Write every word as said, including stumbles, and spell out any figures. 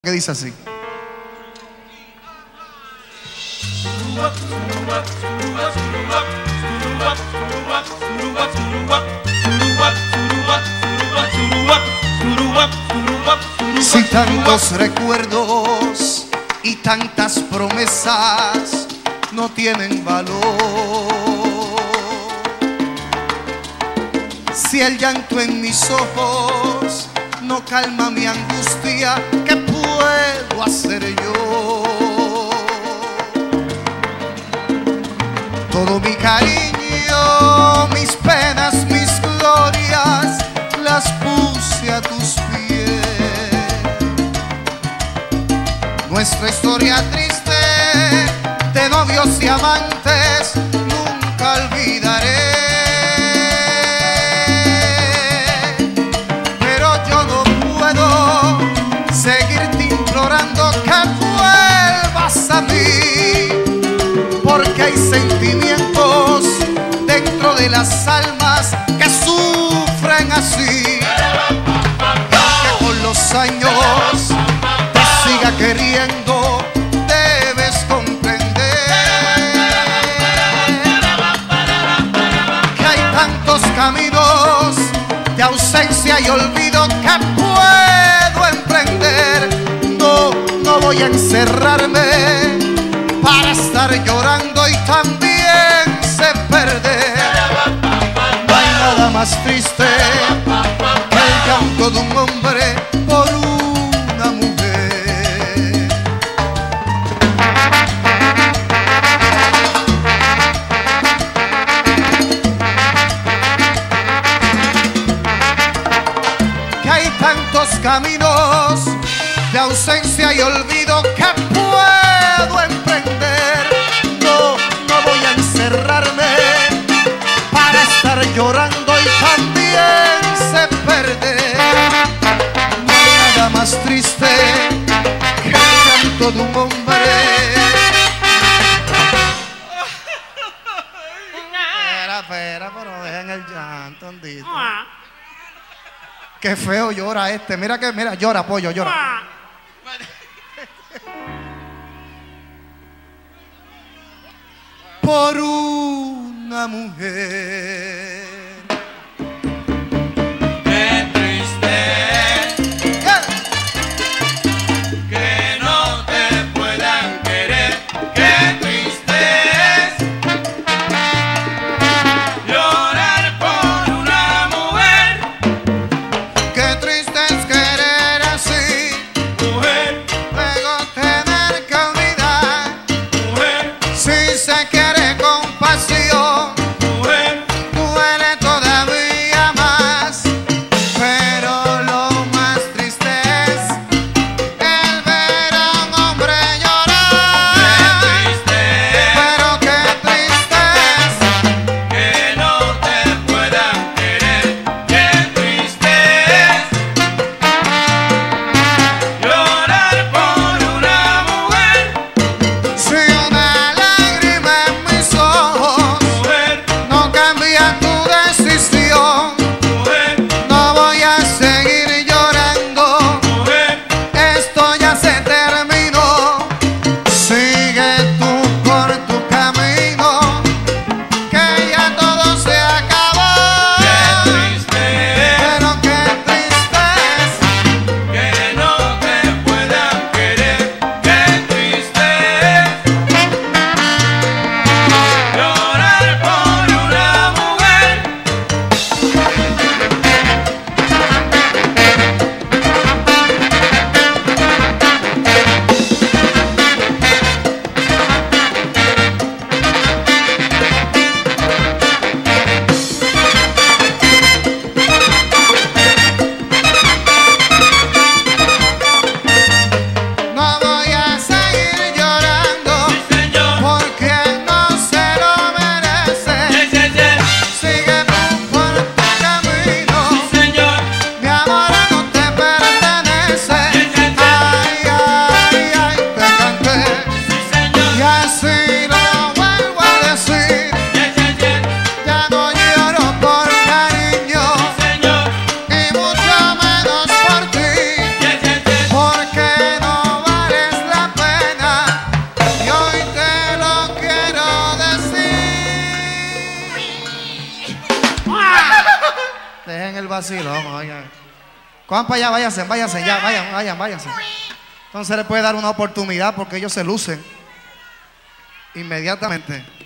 Que dice así. Si tantos recuerdos y tantas promesas no tienen valor, si el llanto en mis ojos no calma mi angustia, ¿qué puedo hacer yo? Todo mi cariño, mis penas, mis glorias, las puse a tus pies. Nuestra historia triste de novios y amantes nunca olvidaré. Seguirte implorando que vuelvas a mí, porque hay sentimientos dentro de las almas que sufren así. Que con los años te siga queriendo, debes comprender que hay tantos caminos de ausencia y olvido que puedo emprender. No, no voy a encerrarme para estar llorando y también sé perder. No hay nada más triste que el llanto de un hombre por una mujer. Que hay tantos caminos de ausencia y olvido que puedo emprender. No, no voy a encerrarme para estar llorando y también sé perder. No hay nada más triste que el llanto de un hombre. Espera, espera, pero dejen el llanto, andito. Qué feo llora este. Mira que, mira, llora, pollo, llora. Por una mujer. Qué triste yeah. que no te puedan querer. Qué triste es llorar por una mujer. Qué triste es querer así, Mujer, luego tener que olvidar. mujer, Si se quiere con pasión, mujer, duele Dejen el vacilón, oigan. Cojan para allá, váyanse, váyanse, ya, vayan, vayan, váyanse. Entonces le puede dar una oportunidad porque ellos se lucen inmediatamente.